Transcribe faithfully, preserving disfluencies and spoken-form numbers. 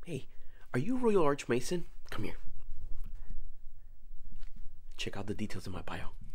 Hey, are you a Royal Arch Mason? Come here. Check out the details in my bio.